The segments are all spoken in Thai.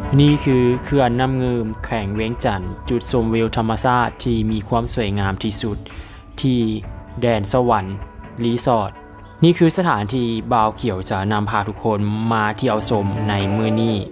นี่คือเขื่อนน้ำเงิมแขวงเวียงจันทร์จุดชมวิวธรรมชาติที่มีความสวยงามที่สุดที่แดนสวรรค์รีสอร์ทนี่คือสถานที่บ่าวเขียวจะนำพาทุกคนมาเที่ยวชมในมื้อนี้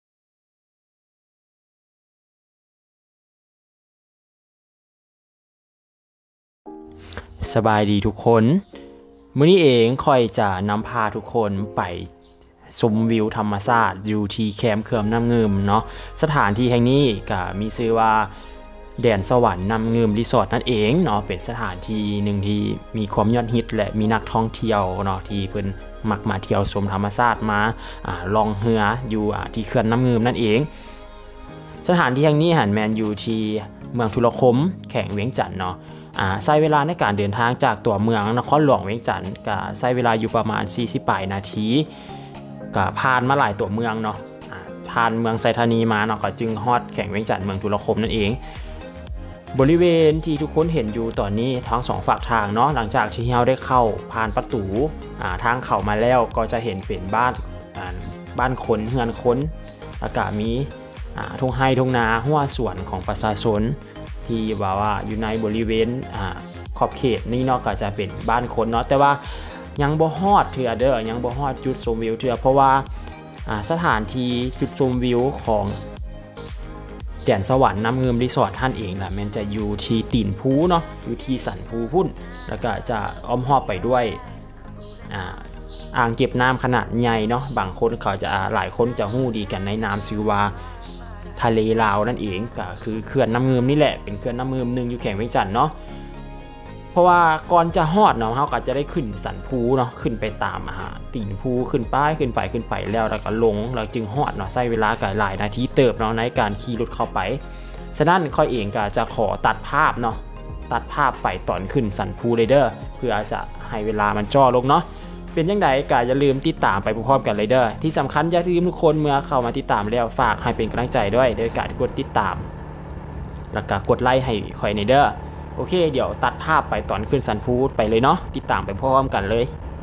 สบายดีทุกคนมื้อนี้เองค่อยจะนำพาทุกคนไปชมวิวธรรมชาติอยู่ที่แคมป์เขื่อนน้ำเงิมเนาะสถานที่แห่งนี้ก็มีชื่อว่าแดนสวรรค์น้ำเงิมรีสอร์ทนั่นเองเนาะเป็นสถานที่หนึ่งที่มีความยอดฮิตและมีนักท่องเที่ยวเนาะที่เพิ่นมักมาเที่ยวชมธรรมชาติมาล่องเรืออยู่ที่เขื่อนน้ำเงิมนั่นเองสถานที่แห่งนี้หันแมนอยู่ที่เมืองทุรคมแขวงเวียงจันทน์เนาะใช้เวลาในการเดินทางจากตัวเมืองนครหลวงเวียงจันทน์ก็ใช้เวลาอยู่ประมาณ48นาทีก็ผ่านมาหลายตัวเมืองเนาะผ่านเมืองไซธานีมาเนาะก็จึงฮอดแขวงเวียงจันทน์เมืองทุรคมนั่นเองบริเวณที่ทุกคนเห็นอยู่ตอนนี้ทั้งสองฝากทางเนาะหลังจากที่เราได้เข้าผ่านประตูทางเข้ามาแล้วก็จะเห็นเป็นบ้านคนเฮือนคนแล้วก็มีทุ่งไร่ทุ่งนาหัวสวนของประชาชนที่ว่าอยู่ในบริเวณขอบเขตนี่เนาะก็จะเป็นบ้านคนเนาะแต่ว่ายังบ่ฮอดเทื่อเด้อยังบ่ฮอดจุดชมวิวเทื่อเพราะว่าสถานที่จุดชมวิวของแดนสวรรค์น้ำเงิมรีสอร์ทท่านเองล่ะมันจะอยู่ที่ตีนภูเนาะอยู่ที่สันภูพุ่นแล้วก็จะอ้อมรอบไปด้วยอ่างเก็บน้ำขนาดใหญ่เนาะบางคนเขาจะหลายคนจะฮู้ดีกันในนามชื่อว่าทะเลลาวนั่นเองก็คือเขื่อนน้ำเงิมนี่แหละเป็นเขื่อนน้ำเงิมนึงอยู่แขวงเวียงจันทน์เนาะเพราะว่าก่อนจะฮอดเนาะเขาก็จะได้ขึ้นสันภูเนาะขึ้นไปตามตีนภูขึ้นไปแล้วก็ลงแล้วจึงฮอดเนาะใช้เวลาก็หลายนาทีเติบเนาะในการขี่รถเข้าไปฉะนั้นค่อยเองก็จะขอตัดภาพเนาะตัดภาพไปตอนขึ้นสันภูเลยเด้อเพื่อจะให้เวลามันจ่อลงเนาะเป็นยังไงก็อย่าลืมติดตามไปพร้อมๆกันเลยเด้อที่สำคัญอย่าลืมทุกคนเมื่อเข้ามาติดตามแล้วฝากให้เป็นกำลังใจด้วยโดยการกดติดตามแล้วก็กดไลค์ให้ค่อยในเด้อโอเคเดี๋ยวตัดภาพไปตอนขึ้นสันภูไปเลยเนาะติดตามไปพร้อมกันเลย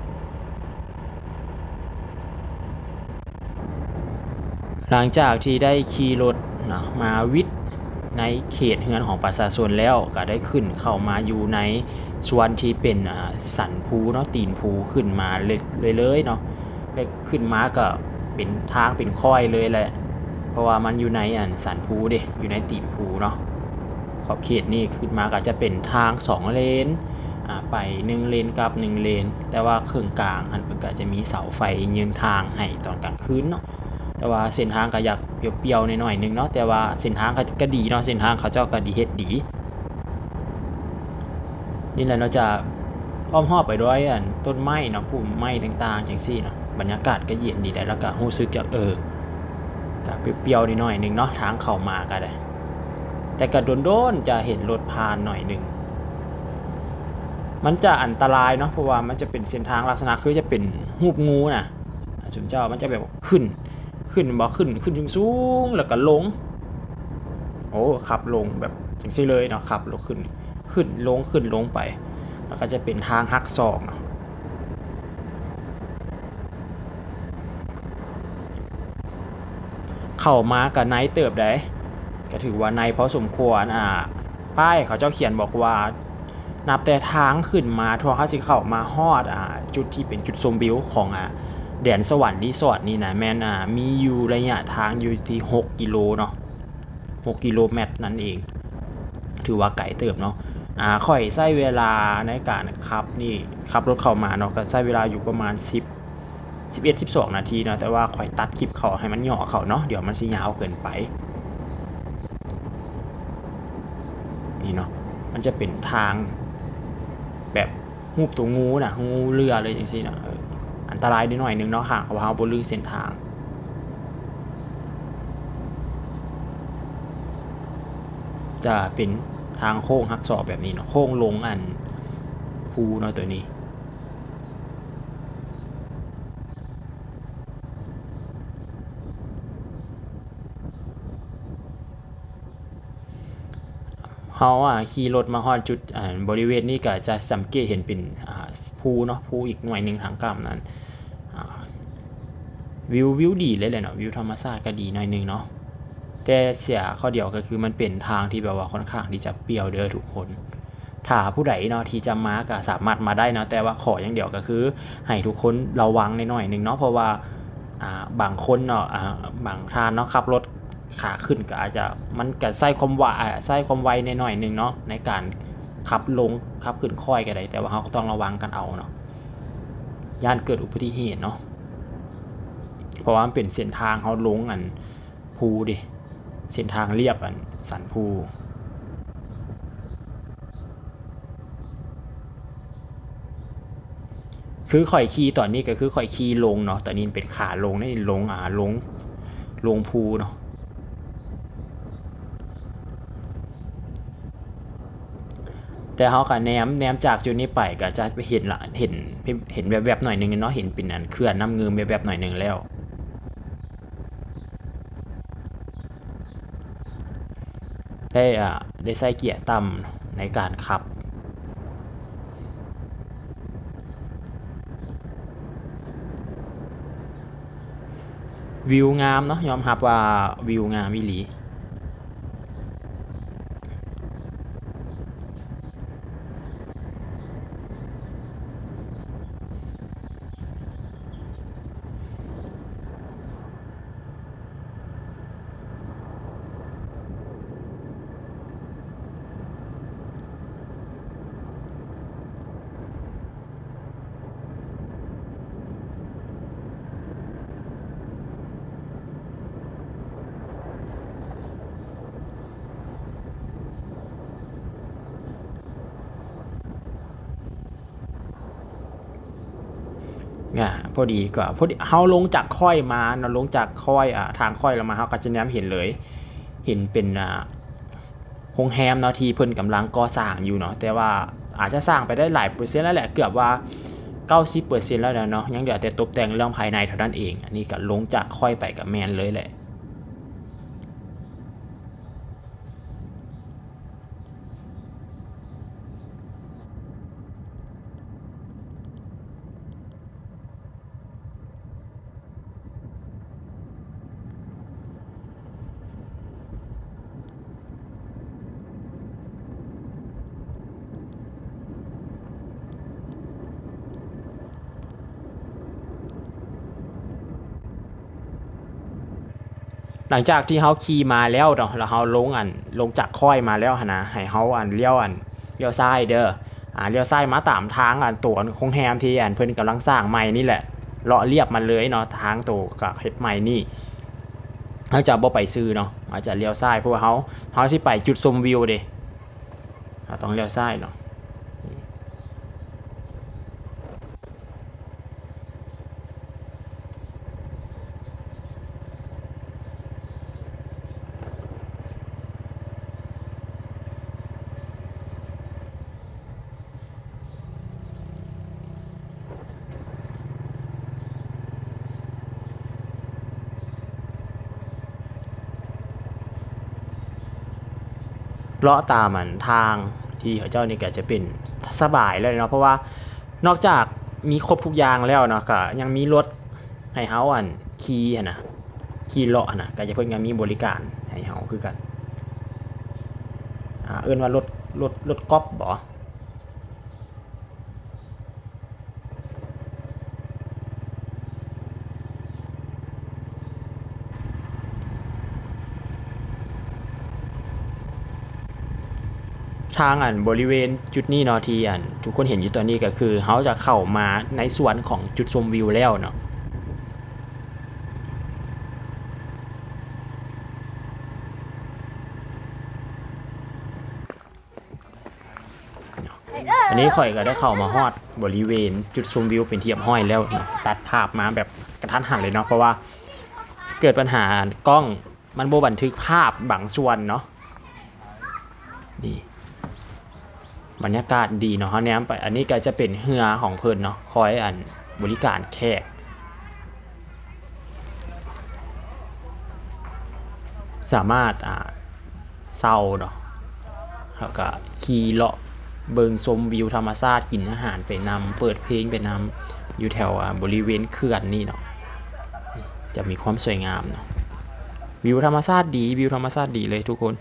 หลังจากที่ได้ขี่รถนะมาวิทย์ในเขตเฮือนของประชาชนแล้วก็ได้ขึ้นเข้ามาอยู่ในส่วนที่เป็นสันภูเนาะตีนภูขึ้นมาเลยเนาะได้ขึ้นมาก็เป็นทางเป็นค่อยเลยแหละเพราะว่ามันอยู่ในสันภูเด้อยู่ในตีนภูเนาะขอบเขตนี่ขึ้นมาก็จะเป็นทาง2เลนไป1เลนกับ1เลนแต่ว่าครึ่งกลางอันเพิ่นก็จะมีเสาไฟยืนทางให้ตอนกลางคืนเนาะแต่ว่าเส้นทางก็อยากเปรี้ยวๆหน่อยๆนึงเนาะแต่ว่าเส้นทางก็ดีเนาะเส้นทางเขาเจ้าก็ดีเฮ็ดดีนี่แหละเราจะอ้อมรอบไปด้วยต้นไม้เนาะพุ่มไม้ต่างๆจังซี่เนาะบรรยากาศก็เย็นดีได้แล้วก็รู้สึกอยากก็เปรี้ยวๆนิดหน่อยนึงเนาะทางเข้ามาก็ได้แต่ก็โดนๆจะเห็นรถผ่านหน่อยนึงมันจะอันตรายเนาะเพราะว่ามันจะเป็นเส้นทางลักษณะคือจะเป็นรูปงูน่ะสมเจ้ามันจะแบบขึ้นสูงแล้วก็ลงโอ้ขับลงแบบจังซี่เลยเนาะขับลงขึ้นลงไปแล้วก็จะเป็นทางหักศอกเนาะเข้ามากับไนท์เติบได้ก็ถือว่าไนท์พอสมควรป้ายเขาเจ้าเขียนบอกว่านับแต่ทางขึ้นมาทั่วเขาสิเข้ามาฮอดจุดที่เป็นจุดชมวิวของแดนสวรรค์รีสอร์ทนี่นะแม่นมีอยู่ระยะทางอยู่ที่6กิโลเนาะ6กิโลเมตรนั่นเองถือว่าไกลเติบเนาะค่อยใช้เวลาในการขับรถเข้ามาเนาะก็ใช้เวลาอยู่ประมาณ11-12นาทีเนาะแต่ว่าค่อยตัดคลิปเขาให้มันย่อเขาเนาะเดี๋ยวมันสิยาวเกินไปนี่เนาะมันจะเป็นทางแบบรูปตัวงูน่ะงูเรือเลยจังซี่เนาะอันตรายนิดหน่อยนึงเนาะหากว่าเราบ่รู้เส้นทางจะเป็นทางโค้งหักศอกแบบนี้เนาะโค้งลงภูเนาะตัวนี้เฮาขี่รถมาฮอดจุดบริเวณนี้ก็จะสังเกตเห็นเป็นภูเนาะภูอีกหน่วยนึงทางกลางนั้นวิวดีเลยแหละเนาะวิวธรรมชาติก็ดีหน่อยนึงเนาะแต่เสียข้อเดียวก็คือมันเป็นทางที่แบบว่าค่อนข้างที่จะเปรี่ยวเด้อทุกคนถ้าผู้ใดเนาะที่จะมาก็สามารถมาได้เนาะแต่ว่าขออย่างเดียวก็คือให้ทุกคนระวังหน่อยนึงเนาะเพราะว่าบางคนเนาะบางท่านเนาะขับรถขาขึ้นก็อาจจะมันก็ใส่ความไวหน่อยนึงเนาะในการขับลงขับขึ้นค่อยก็ได้แต่ว่าเราก็ต้องระวังกันเอาเนาะย่านเกิดอุบัติเหตุเนาะเพราะว่ามันเป็นเส้นทางเขาลงภูดิเส้นทางเรียบสันภูคือข่อยขี่ตอนนี้ก็คือข่อยขี่ลงเนาะตอนนี้เป็นขาลงนี่ลงภูเนาะแต่เขาก็แนมจากจุดนี้ไปก็จะเห็นละเห็นแวบๆหน่อยนึงเนาะเห็นเป็นเขื่อนน้ำเงิมแวบๆหน่อยนึงแล้วได้ใส่เกียร์ต่ำในการขับวิวงามเนาะยอมรับว่าวิวงามวิลีพอดีเขาลงจากค่อยมาเนาะลงจากค่อยทางค่อยเรามาเขาก็จะแนมเห็นเลยเห็นเป็นโรงแรมเนาะที่เพิ่นกำลังก่อสร้างอยู่เนาะแต่ว่าอาจจะสร้างไปได้หลายเปอร์เซ็นต์แล้วแหละเกือบว่า 90% แล้วเนาะยังเหลือแต่ตกแต่งเรื่องภายในเท่านั้นเองอันนี้ก็ลงจากค่อยไปกับแมนเลยแหละหลังจากที่เขาขี่มาแล้วเนาะแล้วเขาลงจากค่อยมาแล้วนะให้เขาเลี้ยวซ้ายเด้อเลี้ยวซ้ายมาตามทางตัวโรงแรมที่เพิ่นกำลังสร้างใหม่นี่แหละเลาะเรียบมาเลยเนาะทางตัวกับเฮ็ดใหม่นี่เขาจะบ่ไปซื้อเนาะอาจจะเลี้ยวซ้ายเพราะว่าเขาสิไปจุดชมวิวเด้ต้องเลี้ยวซ้ายเนาะเลาะตามทางที่เขาเจ้านี่ก็จะเป็นสบายเลยเนาะเพราะว่านอกจากมีครบทุกอย่างแล้วเนาะก็ยังมีรถให้เฮาขี่เลาะนะก็จะเพิ่นก็มีบริการให้เฮาคือกันเอิ้นว่ารถก๊อปบ่ทางบริเวณจุดนี้เนาะที่ทุกคนเห็นอยู่ตอนนี้ก็คือเขาจะเข้ามาในส่วนของจุดชมวิวแล้วเนาะอันนี้ข่อยก็ได้เข้ามาฮอดบริเวณจุดชมวิวเป็นที่เรียบร้อยแล้วเนาะตัดภาพมาแบบกระทันหันเลยเนาะเพราะว่าเกิดปัญหากล้องมันบ่บันทึกภาพบางส่วนเนาะนี่บรรยากาศดีเนาะเขาแนมไปอันนี้ก็จะเป็นเรือของเพิ่นเนาะคอยบริการแขกสามารถเซาเนาะแล้วก็ขี่เลาะเบิงชมวิวธรรมชาติกินอาหารไปนำเปิดเพลงไปนำอยู่แถวบริเวณเขื่อนนี่เนาะจะมีความสวยงามเนาะวิวธรรมชาติดีวิวธรรมชาติดีเลยทุกคน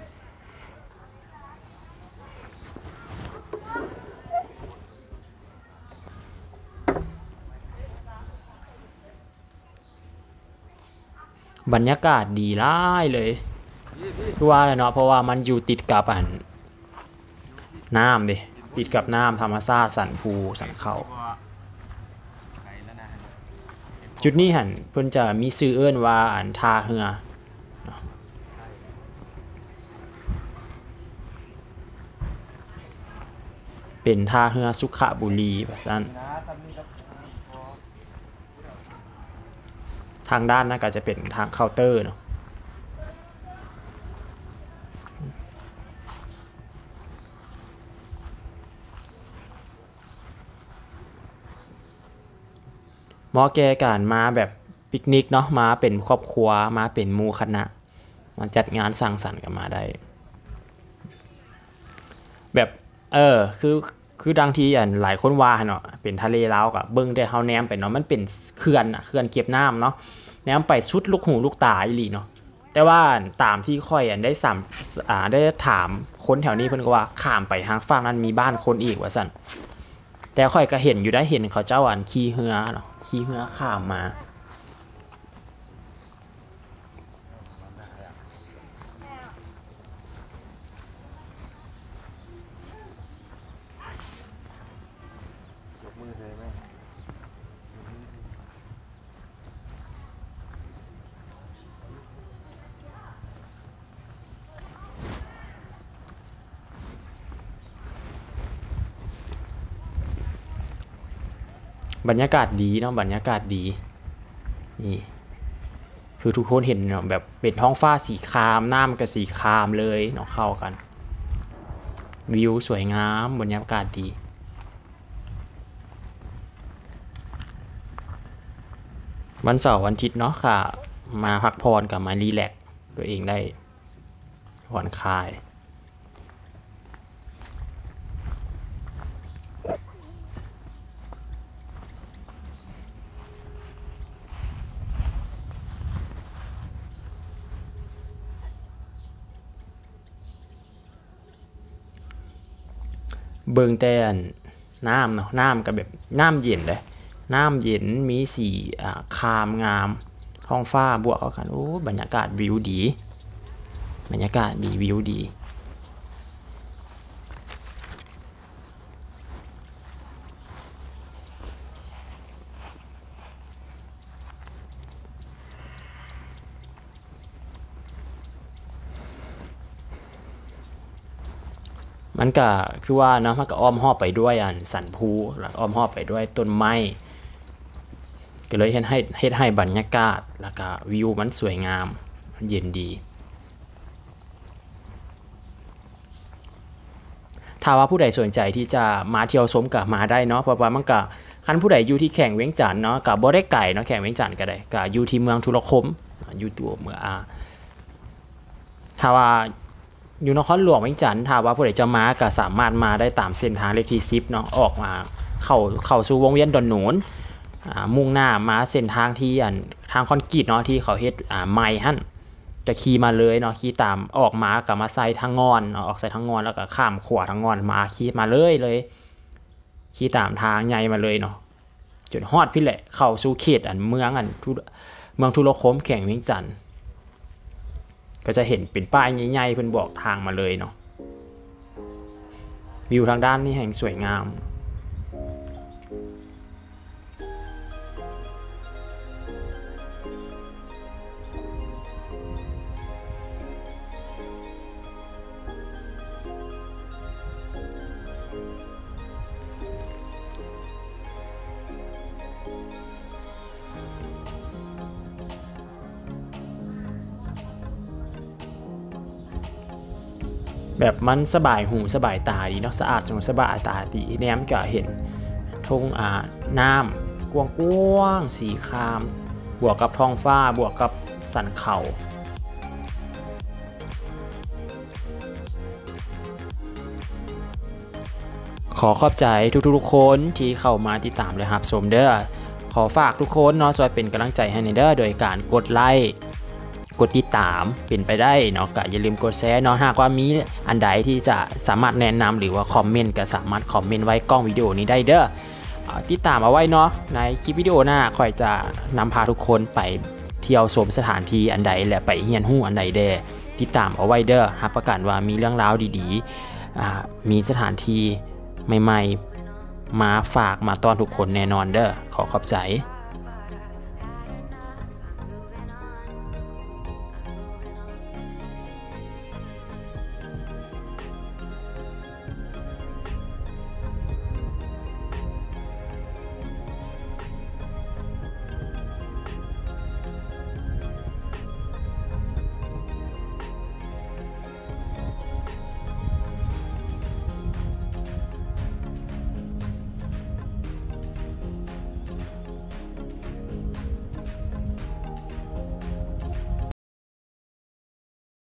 บรรยากาศดีร้ายเลยคือว่าเนาะเพราะว่ามันอยู่ติดกับน้ำดิติดกับน้ำธรรมชาติสันภูสันเขาจุดนี้หันเพิ่นจะมีชื่อเอิ้นว่าท่าเรือเป็นท่าเรือสุขบุรีแบบนั้นทางด้านนั้นก็จะเป็นทางเคาน์เตอร์เนาะหมอแกการมาแบบปิกนิกเนาะมาเป็นครอบครัวมาเป็นหมู่คณะมาจัดงานสร้างสรรค์กันมาได้แบบคือดังที่หลายคนว่าเนาะเป็นทะเลลาวกับเบิ้งได้เฮาแนมไปเนาะมันเป็นเขื่อนเขื่อนเก็บน้ำเนาะแนมไปสุดลูกหูลูกตาอีหลีเนาะแต่ว่าตามที่ค่อยได้ถามคนแถวนี้เพิ่นก็ว่าข้ามไปทางฝั่งนั้นมีบ้านคนอีกว่าซั่นแต่ค่อยก็เห็นอยู่ได้เห็นเขาเจ้าขี่เรือเนาะขี่เรือข้ามมาบรรยากาศดีเนาะบรรยากาศดีนี่คือทุกคนเห็นเนาะแบบเป็นท้องฟ้าสีครามน้ำก็สีครามเลยเนาะเข้ากันวิวสวยงามบรรยากาศดีวันเสาร์วันอาทิตย์เนาะค่ะมาพักผ่อนกับมารีแลกซ์ตัวเองได้ผ่อนคลายเบิ่งแต่น้ำเนาะน้ำกับแบบน้ำเย็นเลยน้ำเย็นมีสีครามงามท้องฟ้าบวกเข้ากันโอ้บรรยากาศวิวดีบรรยากาศดีวิวดีมันก็คือว่าเนาะมันก็อ้อมรอบไปด้วยสันภูแล้วอ้อมรอบไปด้วยต้นไม้ก็เลยเฮ็ดให้บรรยากาศแล้วก็วิวมันสวยงามมันเย็นดีถ้าว่าผู้ใดสนใจที่จะมาเที่ยวชมก็มาได้เนาะเพราะว่ามันก็คันผู้ใดอยู่ที่แข่งเวียงจันทน์เนาะก็บ่ได้ไกลเนาะแข่งเวียงจันทน์ก็ได้ก็อยู่ที่เมืองทุรคมอยู่ตัวเมืองถ้าว่าอยู่นครหลวงเวียงจันทน์ถ้าว่าผู้ใดจะมาก็สามารถมาได้ตามเส้นทางเลขที่10เนาะออกมาเข้าสู่วงเวียนดอนหนูนมุ่งหน้ามาเส้นทางที่ทางคอนกรีตเนาะที่เขาเฮ็ดใหม่หั่นจะขี่มาเลยเนาะขี่ตามออกมากับมาใส่ทางงอนออกใส่ทางงอนแล้วก็ข้ามขวาทางงอนมาขี่มาเลยขี่ตามทางใหญ่มาเลยเนาะจนฮอดพี่แหละเข้าสู่เขตเมืองทุรคมแข่งเวียงจันทน์ก็จะเห็นเป็นป้ายใหญ่ๆเพิ่นบอกทางมาเลยเนาะวิวทางด้านนี้แห่งสวยงาม แบบมันสบายหูสบายตาดีเนาะสะอาดสบายตาดีแนมก็เห็นทุ่งน้ำกว้างๆสีครามบวกกับท้องฟ้าบวกกับสันเขาขอขอบใจทุกคนที่เข้ามาติดตามเลยครับชมเด้อขอฝากทุกคนเนาะช่วยเป็นกำลังใจให้ในเด้อโดยการกดไลค์กดติดตามเป็นไปได้เนาะก็อย่าลืมกดแชร์เนาะหากว่ามีอันใดที่จะสามารถแนะนำหรือว่าคอมเมนต์ก็สามารถคอมเมนต์ไว้กล้องวิดีโอนี้ได้เด้อติดตามเอาไว้เนาะในคลิปวิดีโอหน้าค่อยจะนำพาทุกคนไปเที่ยวชมสถานที่อันใดและไปเรียนรู้อันใดแด่ติดตามเอาไว้เด้อรับประกันว่ามีเรื่องราวดีๆมีสถานที่ใหม่ๆมาฝากมาต้อนทุกคนแน่นอนเด้อขอบใจ